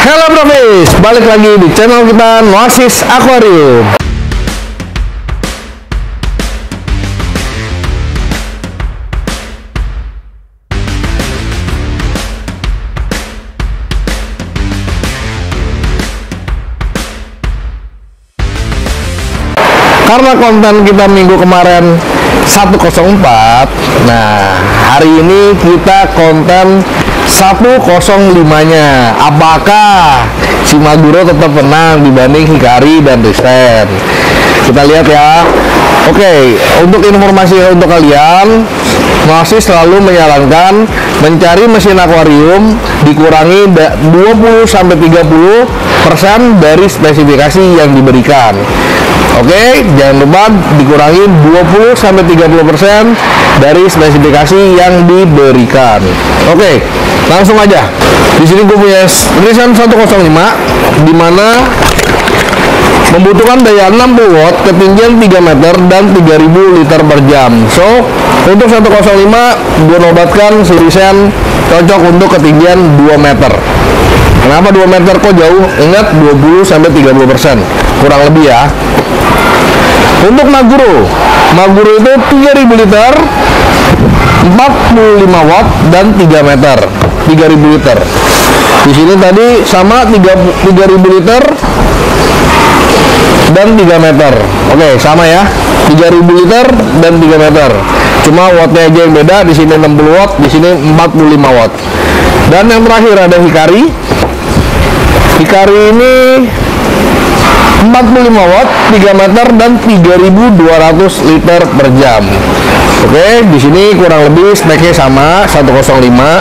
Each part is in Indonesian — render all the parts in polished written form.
Halo Profis, balik lagi di channel kita Noasis Aquarium. Karena konten kita minggu kemarin 104, nah hari ini kita konten 105-nya. Apakah si Maguro tetap menang dibanding Hikari dan Risen? Kita lihat ya. Oke, untuk informasi untuk kalian, masih selalu menyarankan mencari mesin akuarium dikurangi 20-30% dari spesifikasi yang diberikan. Oke, jangan lupa dikurangi 20-30% dari spesifikasi yang diberikan. Oke, langsung aja. Di sini gue punya Risen 105, di mana membutuhkan daya 60 watt, ketinggian 3 meter dan 3000 liter per jam. So, untuk 105 gue nobatkan si Risen cocok untuk ketinggian 2 meter. Kenapa 2 meter kok jauh? Ingat 20-30%, kurang lebih ya. Untuk Maguro itu 3000 liter, 45 watt dan 3 meter, 3000 liter. Di sini tadi sama 3000 liter dan 3 meter. Oke, sama ya. 3000 liter dan 3 meter. Cuma wattnya aja yang beda. Di sini 60 watt, di sini 45 watt. Dan yang terakhir ada Hikari. Hikari ini 45 watt, 3 meter dan 3200 liter per jam. Oke, di sini kurang lebih speknya sama 105.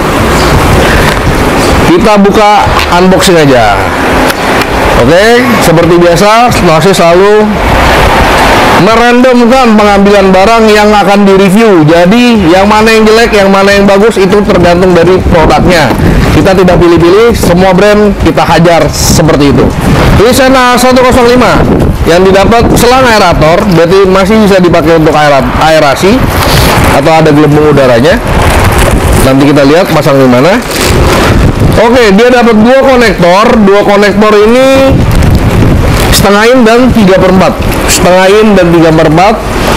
Kita buka unboxing aja. Oke, seperti biasa, masih selalu merandomkan pengambilan barang yang akan direview. Jadi, yang mana yang jelek, yang mana yang bagus itu tergantung dari produknya. Kita tidak pilih-pilih, semua brand kita hajar seperti itu. Risen 105 yang didapat selang aerator, berarti masih bisa dipakai untuk aerasi atau ada gelembung udaranya. Nanti kita lihat pasang di mana. Oke, dia dapat dua konektor. Dua konektor ini setengah in dan 3/4. Setengah in dan 3/4.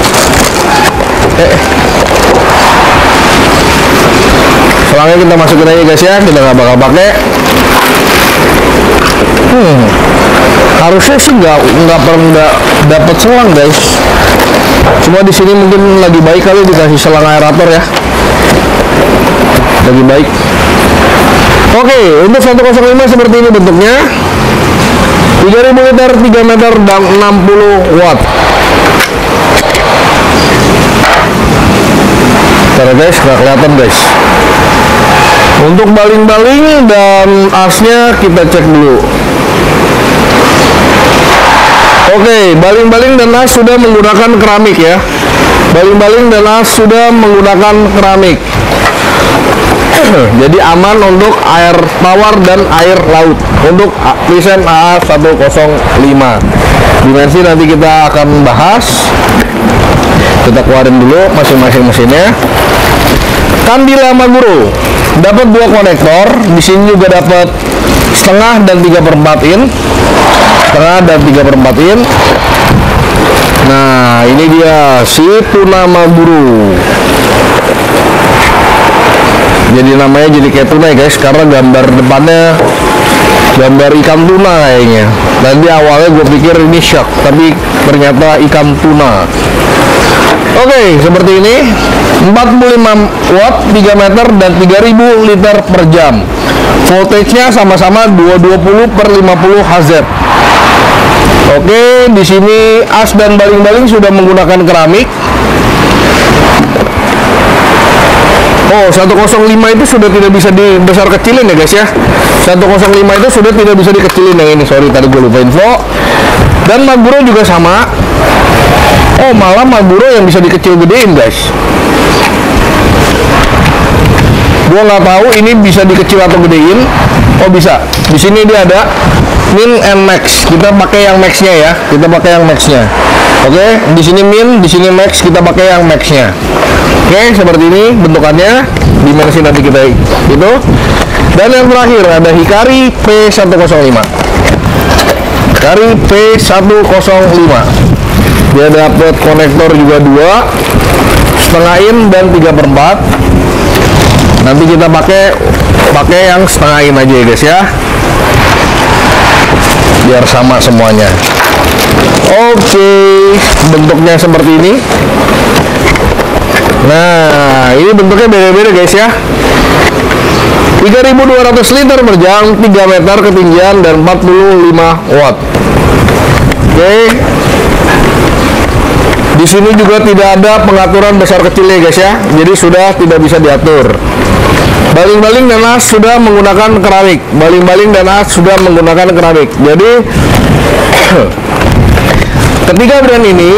Selangnya kita masukin aja guys ya, kita nggak bakal pakai. Harusnya sih nggak pernah dapat selang guys. Cuma di sini mungkin lagi baik kali dikasih selang aerator ya. Lagi baik. Oke, untuk 105 seperti ini bentuknya. 3000 liter, 3 meter dan 60 watt. Karena guys, nggak kelihatan guys. Untuk baling-baling dan asnya kita cek dulu. Oke, baling-baling dan as sudah menggunakan keramik ya. Baling-baling dan as sudah menggunakan keramik. Jadi aman untuk air tawar dan air laut. Untuk Risen AA105. Dimensi nanti kita akan bahas. Kita keluarin dulu masing-masing mesinnya. Candila Maguro dapat dua konektor. Di sini juga dapat setengah dan 3/4 in. Setengah dan 3/4 in. Nah, ini dia si tuna Maguro. Jadi namanya jadi kayak tuna ya guys, karena gambar depannya gambar ikan tuna kayaknya. Tadi awalnya gue pikir ini shark, tapi ternyata ikan tuna. Oke, seperti ini. 45 watt, 3 meter dan 3000 liter per jam. Voltage-nya sama-sama 220/50 Hz. Oke, di sini as dan baling-baling sudah menggunakan keramik. Oh, 105 itu sudah tidak bisa dibesar kecilin ya guys ya. 105 itu sudah tidak bisa dikecilin yang ini. Sorry, tadi gue lupa info. Dan Maguro juga sama. Oh, malah Maguro yang bisa dikecil gedein guys. Gue nggak tahu ini bisa dikecil atau gedein. Oh, bisa. Di sini dia ada min and max. Kita pakai yang maxnya ya. Kita pakai yang maxnya. Oke, di sini min, di sini max. Kita pakai yang maxnya. Oke, seperti ini bentukannya. Dimensi nanti kita itu. Dan yang terakhir ada Hikari P105. Hikari P105. Dia dapat konektor juga 2, setengah in dan 3/4. Nanti kita pakai yang setengah in aja ya guys ya, biar sama semuanya. Oke, bentuknya seperti ini. Nah, ini bentuknya beda-beda guys ya. 3200 liter berjang, 3 meter ketinggian dan 45 watt. Oke. Di sini juga tidak ada pengaturan besar kecilnya guys ya. Jadi sudah tidak bisa diatur. Baling-baling dan as sudah menggunakan keramik. Baling-baling dan as sudah menggunakan keramik. Jadi ketiga brand ini,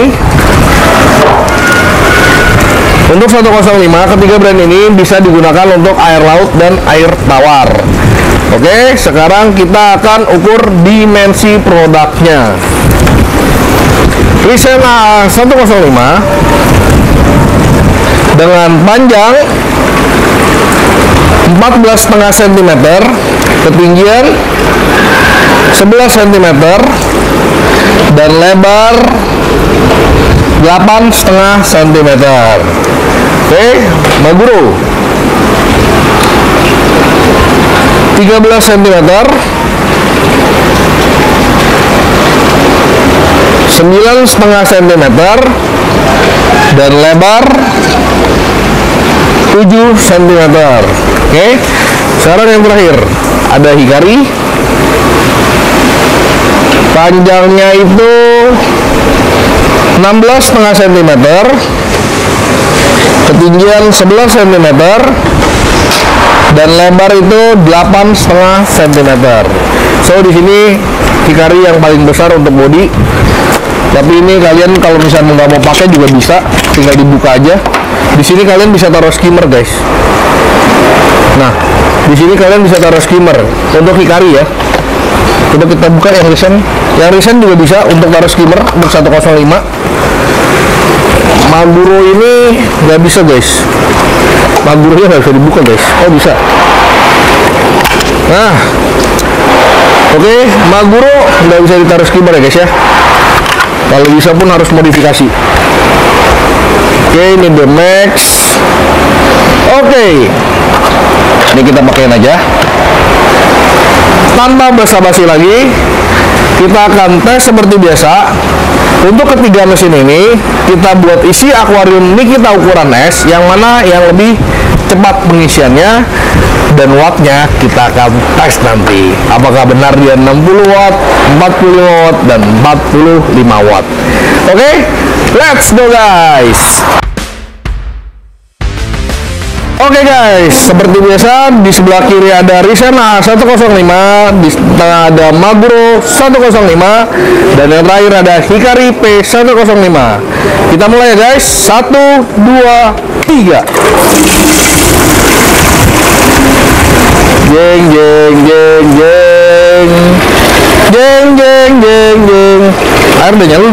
untuk 105, ketiga brand ini bisa digunakan untuk air laut dan air tawar. Oke, sekarang kita akan ukur dimensi produknya. Risen A105 dengan panjang 14,5 cm, ketinggian 11 cm, dan lebar 8,5 cm. Oke, Maguro 13 cm, 9,5 cm, dan lebar 7 cm. Oke, sekarang yang terakhir ada Hikari. Panjangnya itu 16,5 cm, ketinggian 11 cm, dan lebar itu 8,5 cm. So di sini Hikari yang paling besar untuk bodi. Tapi ini kalian kalau misalnya nggak mau pakai juga bisa, tinggal dibuka aja. Di sini kalian bisa taruh skimmer guys. Nah, di sini kalian bisa taruh skimmer untuk Hikari ya. Coba kita buka yang recent. Yang recent juga bisa untuk taruh skimmer untuk 105. Maguro ini nggak bisa guys. Maguro nya nggak bisa dibuka guys. Oh bisa. Nah, oke, Maguro nggak bisa ditaruh skimmer ya guys ya. Kalau bisa pun harus modifikasi. Oke, ini The Max. Oke, ini kita pakein aja. Tanpa basa-basi lagi, kita akan tes seperti biasa. Untuk ketiga mesin ini, kita buat isi akuarium Nikita ukuran S, yang mana yang lebih cepat pengisiannya, dan wattnya kita akan tes nanti. Apakah benar dia 60 watt, 45 watt, dan 45 watt. Oke, let's go guys. Oke guys, seperti biasa di sebelah kiri ada Risen A105, di tengah ada Maguro 105, dan yang terakhir ada Hikari P105. Kita mulai ya guys. 1, 2, 3. Jeng jeng jeng jeng. Jeng jeng jeng jeng. Air udah nyala.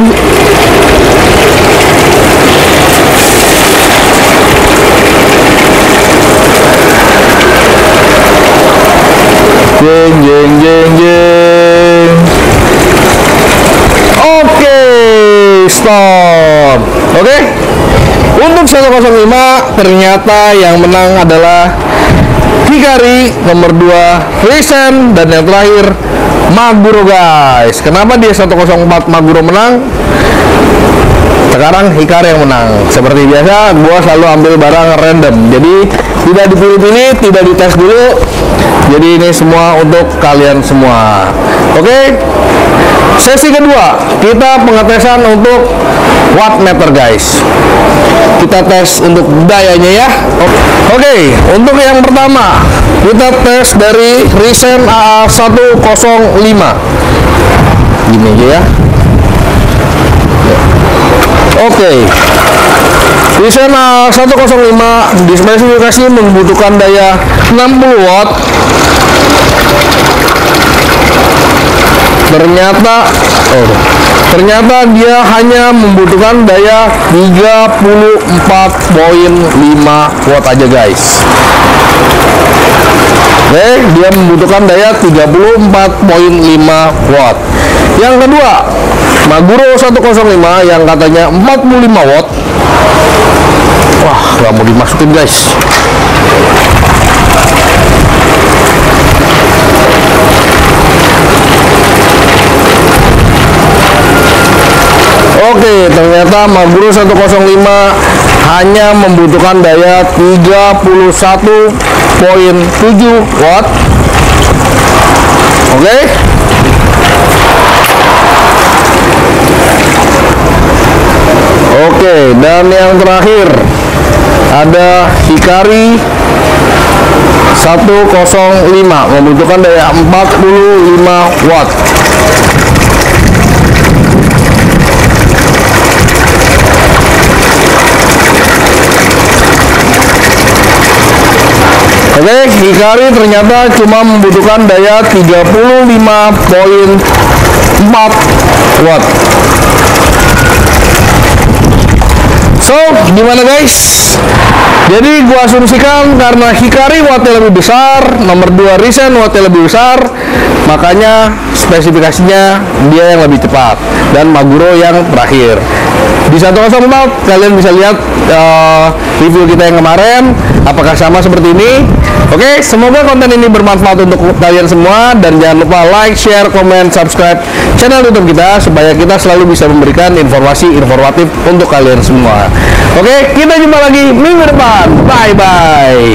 Jeng jeng jeng jeng. Oke, stop. Oke. Untuk 105 ternyata yang menang adalah Hikari, nomor 2 Risen, dan yang terakhir Maguro guys. Kenapa dia 104 Maguro menang? Sekarang Hikari yang menang. Seperti biasa, gua selalu ambil barang random. Jadi tidak dipilih-pilih, tidak dites dulu. Jadi ini semua untuk kalian semua. Oke. Sesi kedua, kita pengetesan untuk wattmeter guys. Kita tes untuk dayanya ya. Oke, untuk yang pertama kita tes dari Risen A105. Gini aja ya. Oke, Risen A105 dispesifikasi membutuhkan daya 60 watt. Ternyata dia hanya membutuhkan daya 34,5 watt aja guys. Oke, dia membutuhkan daya 34,5 watt. Yang kedua, Maguro 105 yang katanya 45 watt. Wah, nggak mau dimasukin guys. Oke, ternyata Maguro 105 hanya membutuhkan daya 31,7 watt. Oke. Oke, dan yang terakhir ada Hikari 105 membutuhkan daya 45 watt. Oke, Hikari ternyata cuma membutuhkan daya 35,4 watt. So, gimana guys? Jadi gua asumsikan karena Hikari wattnya lebih besar, nomor 2 Ryzen wattnya lebih besar, makanya spesifikasinya dia yang lebih cepat dan Maguro yang terakhir. Di 104 kalian bisa lihat review kita yang kemarin, apakah sama seperti ini. Oke, semoga konten ini bermanfaat untuk kalian semua, dan jangan lupa like, share, komen, subscribe channel YouTube kita supaya kita selalu bisa memberikan informasi informatif untuk kalian semua. Oke, kita jumpa lagi minggu depan. Bye bye.